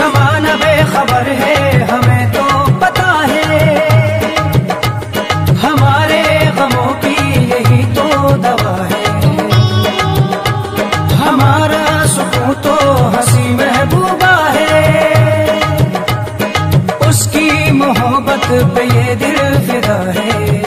ज़माना बेखबर है, हमें तो पता है, हमारे गमों की यही तो दवा है। हमारा सुकून तो हंसी महबूबा है, उसकी मोहब्बत पे ये दिल फिदा है।